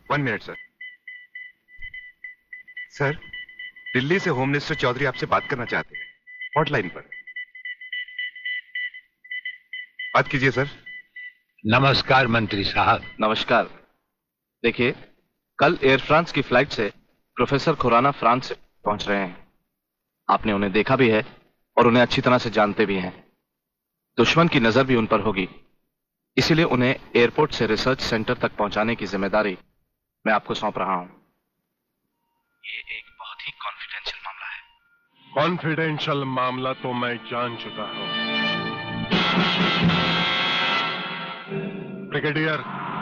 1 minute sir. Sir, Delhi से home minister Chaudhary आपसे बात करना चाहते हैं, हॉटलाइन पर। बात कीजिए सर। नमस्कार मंत्री साहब। नमस्कार। देखिए, कल एयर फ्रांस की फ्लाइट से प्रोफेसर खुराना फ्रांस से पहुंच रहे हैं। आपने उन्हें देखा भी है और उन्हें अच्छी तरह से जानते भी हैं। दुश्मन की नजर भी उन पर होगी, इसीलिए उन्हें एयरपोर्ट से रिसर्च सेंटर तक पहुंचाने की जिम्मेदारी मैं आपको सौंप रहा हूं। ये एक बहुत ही कॉन्फिडेंशियल मामला है। कॉन्फिडेंशियल मामला तो मैं जान चुका हूं। ब्रिगेडियर,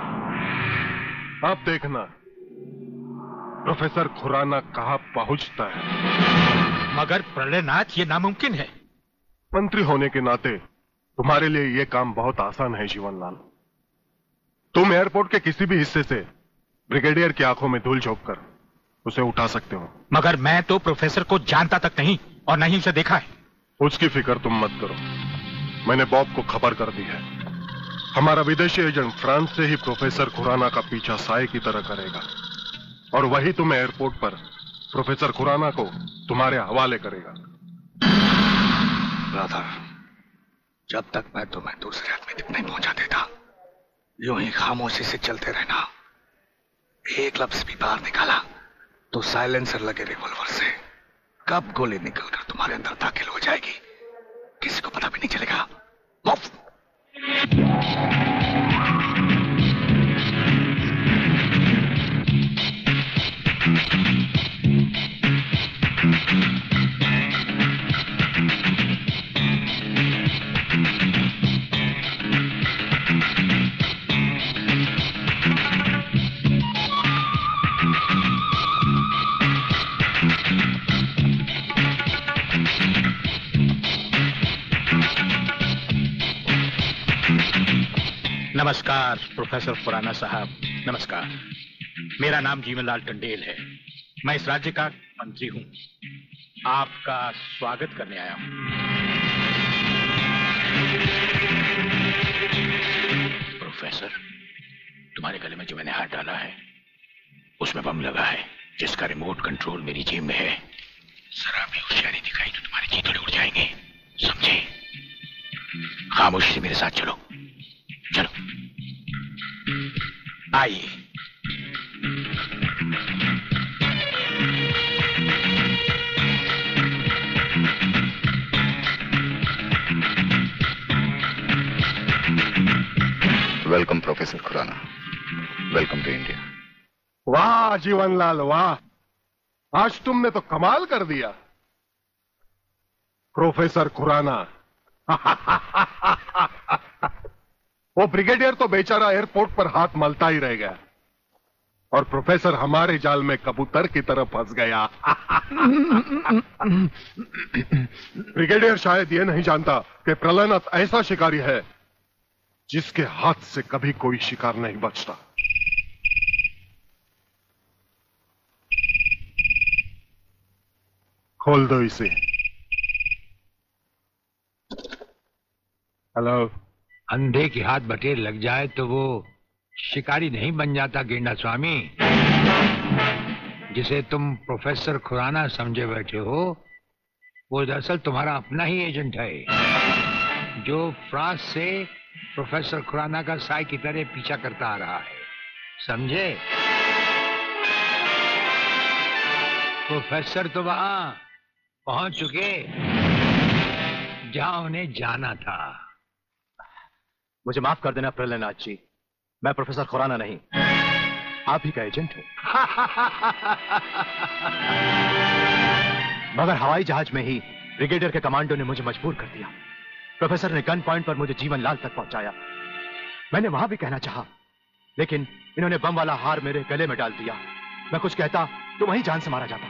आप देखना प्रोफेसर खुराना कहां पहुंचता है। मगर प्रलयनाथ, ये नामुमकिन है। मंत्री होने के नाते तुम्हारे लिए यह काम बहुत आसान है जीवनलाल। तुम एयरपोर्ट के किसी भी हिस्से से ब्रिगेडियर की आंखों में धूल झोंककर उसे उठा सकते हो। मगर मैं तो प्रोफेसर को जानता तक नहीं और नहीं उसे देखा है। उसकी फिक्र तुम मत करो, मैंने बॉब को खबर कर दी है। हमारा विदेशी एजेंट फ्रांस से ही प्रोफेसर खुराना का पीछा साए की तरह करेगा और वही तुम्हें एयरपोर्ट पर प्रोफेसर खुराना को तुम्हारे हवाले करेगा। ब्रदर, जब तक मैं तुम्हें दूसरे आदमी तक नहीं पहुंचा देता, यूं ही खामोशी से चलते रहना। एक लफ्ज भी बाहर निकाला तो साइलेंसर लगे रिवॉल्वर से कब गोली निकलकर तुम्हारे अंदर दाखिल हो जाएगी किसी को पता भी नहीं चलेगा। नमस्कार प्रोफेसर खुराना साहब, नमस्कार। मेरा नाम जीवनलाल टंडेल है। मैं इस राज्य का मंत्री हूं। आपका स्वागत करने आया हूं। प्रोफेसर, तुम्हारे गले में जो मैंने हाथ डाला है उसमें बम लगा है, जिसका रिमोट कंट्रोल मेरी जेब में है। जरा भी होशियारी दिखाई तो तुम्हारे चीथड़े उड़ जाएंगे, समझे? खामोशी से मेरे साथ चलो। चलो आइए। Welcome professor Khurana, welcome to India. वाह जीवनलाल वाह, आज तुमने तो कमाल कर दिया। प्रोफेसर खुराना वो ब्रिगेडियर तो बेचारा एयरपोर्ट पर हाथ मलता ही रह गया और प्रोफेसर हमारे जाल में कबूतर की तरह फंस गया। ब्रिगेडियर शायद ये नहीं जानता कि प्रलयनाथ ऐसा शिकारी है जिसके हाथ से कभी कोई शिकार नहीं बचता। खोल दो इसे। हेलो। अंधे के हाथ बटेर लग जाए तो वो शिकारी नहीं बन जाता गेंडा स्वामी। जिसे तुम प्रोफेसर खुराना समझे बैठे हो वो दरअसल तुम्हारा अपना ही एजेंट है, जो फ्रांस से प्रोफेसर खुराना का साई की तरह पीछा करता आ रहा है, समझे? प्रोफेसर तो वहां पहुंच चुके जहां उन्हें जाना था। मुझे माफ कर देना प्रलयनाथ जी, मैं प्रोफेसर खुराना नहीं, आप ही का एजेंट हूं। मगर हवाई जहाज में ही ब्रिगेडियर के कमांडो ने मुझे मजबूर कर दिया। प्रोफेसर ने गन पॉइंट पर मुझे जीवनलाल तक पहुंचाया। मैंने वहां भी कहना चाहा, लेकिन इन्होंने बम वाला हार मेरे गले में डाल दिया। मैं कुछ कहता तो वहीं जान से मारा जाता।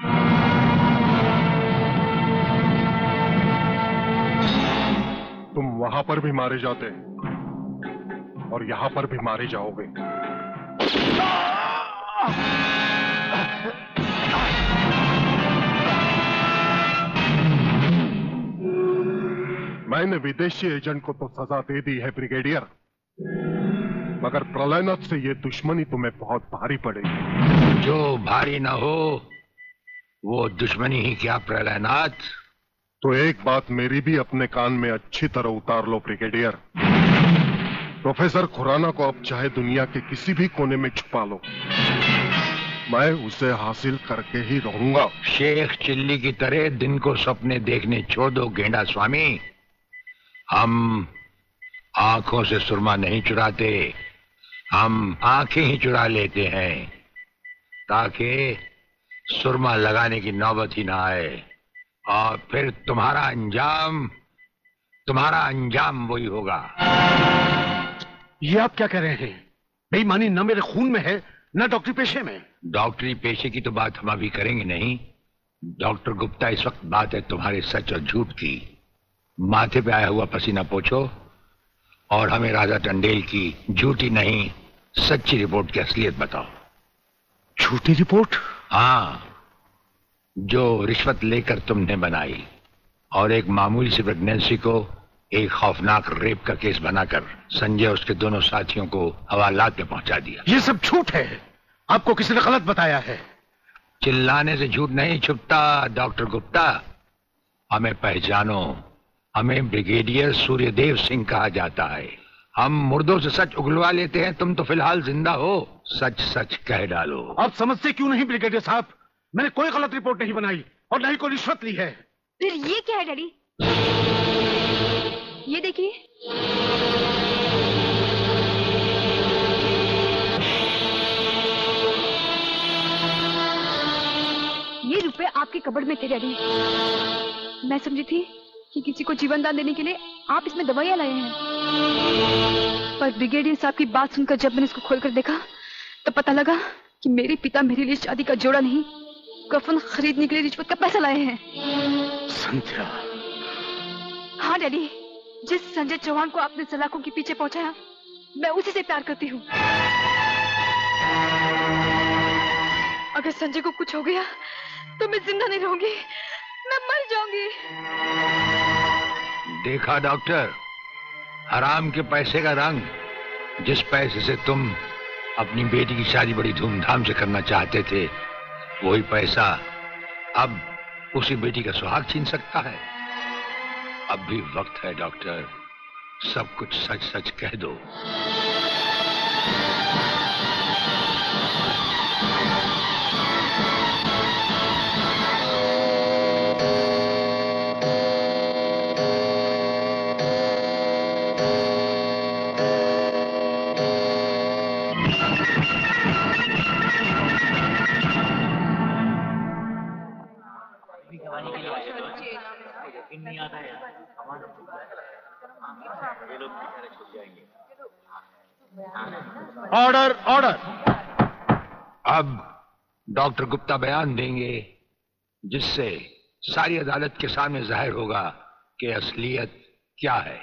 तुम वहां पर भी मारे जाते और यहां पर भी मारे जाओगे। मैंने विदेशी एजेंट को तो सजा दे दी है ब्रिगेडियर, मगर प्रलयनाथ से ये दुश्मनी तुम्हें बहुत भारी पड़ेगी। जो भारी ना हो वो दुश्मनी ही क्या प्रलयनाथ। तो एक बात मेरी भी अपने कान में अच्छी तरह उतार लो ब्रिगेडियर। प्रोफेसर खुराना को अब चाहे दुनिया के किसी भी कोने में छुपा लो, मैं उसे हासिल करके ही रहूंगा। शेख चिल्ली की तरह दिन को सपने देखने छोड़ दो गेंडा स्वामी। हम आंखों से सुरमा नहीं चुराते, हम आंखें ही चुरा लेते हैं ताकि सुरमा लगाने की नौबत ही ना आए, और फिर तुम्हारा अंजाम वही होगा। ये आप क्या कह रहे हैं? बेईमानी न मेरे खून में है न डॉक्टरी पेशे में। डॉक्टरी पेशे की तो बात हम अभी करेंगे नहीं। डॉक्टर गुप्ता, इस वक्त बात है तुम्हारे सच और झूठ की। माथे पे आया हुआ पसीना पोछो और हमें राजा टंडेल की झूठी नहीं सच्ची रिपोर्ट की असलियत बताओ। झूठी रिपोर्ट? हाँ, जो रिश्वत लेकर तुमने बनाई और एक मामूली सी प्रेगनेंसी को एक खौफनाक रेप का केस बनाकर संजय और उसके दोनों साथियों को हवालात में पहुंचा दिया। ये सब झूठ है, आपको किसी ने गलत बताया है। चिल्लाने से झूठ नहीं छुपता डॉक्टर गुप्ता। हमें पहचानो, हमें ब्रिगेडियर सूर्यदेव सिंह कहा जाता है। हम मुर्दों से सच उगलवा लेते हैं, तुम तो फिलहाल जिंदा हो, सच सच कह डालो। आप समझते क्यों नहीं ब्रिगेडियर साहब? मैंने कोई गलत रिपोर्ट नहीं बनाई और न ही कोई रिश्वत ली है। फिर ये क्या है डैडी? ये देखिए, ये रुपए आपके कबड़ में थे डैडी। मैं समझी थी कि किसी को जीवन दान देने के लिए आप इसमें दवाइयां लाए हैं, पर ब्रिगेडियर साहब की बात सुनकर जब मैंने इसको खोलकर देखा तो पता लगा कि मेरे पिता मेरे लिए शादी का जोड़ा नहीं, कफन खरीदने के लिए रिश्वत का पैसा लाए हैं। संध्या। हाँ डैडी, जिस संजय चौहान को आपने सलाखों के पीछे पहुंचाया, मैं उसी से प्यार करती हूँ। अगर संजय को कुछ हो गया तो मैं जिंदा नहीं रहूंगी, मैं मर जाऊंगी। देखा डॉक्टर, हराम के पैसे का रंग। जिस पैसे से तुम अपनी बेटी की शादी बड़ी धूमधाम से करना चाहते थे, वही पैसा अब उसी बेटी का सुहाग छीन सकता है। अब भी वक्त है डॉक्टर, सब कुछ सच सच कह दो। Order order. अब डॉक्टर गुप्ता बयान देंगे जिससे सारी अदालत के सामने जाहिर होगा कि असलियत क्या है।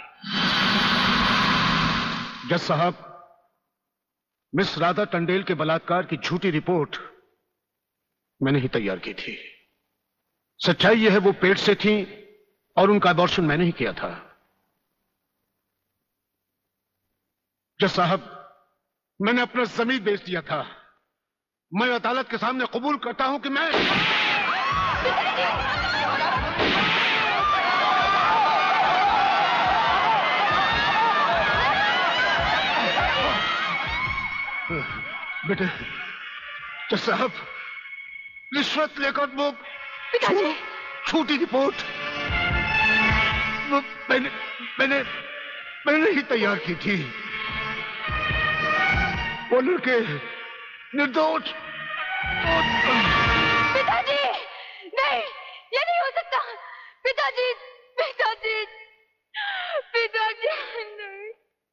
जज साहब, मिस राधा टंडेल के बलात्कार की झूठी रिपोर्ट मैंने ही तैयार की थी। सच्चाई यह है वो पेट से थी और उनका अबॉर्शन मैंने ही किया था। जज साहब, मैंने अपना जमीन बेच दिया था। मैं अदालत के सामने कबूल करता हूं कि मैं बेटे। जज साहब, रिश्वत लेकर वो पिताजी, झूठी रिपोर्ट वो मैंने ही तैयार की थी। वो लड़के निर्दोष। पिताजी, नहीं, ये नहीं हो सकता। पिताजी, पिताजी, पिताजी, नहीं।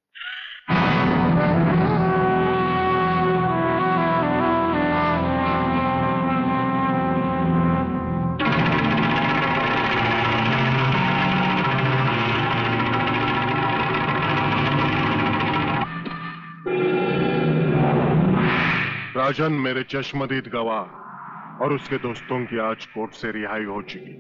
राजन मेरे चश्मदीद गवाह और उसके दोस्तों की आज कोर्ट से रिहाई हो चुकी।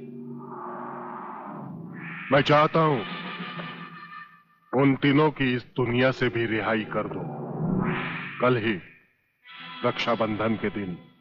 मैं चाहता हूं उन तीनों की इस दुनिया से भी रिहाई कर दो। कल ही रक्षाबंधन के दिन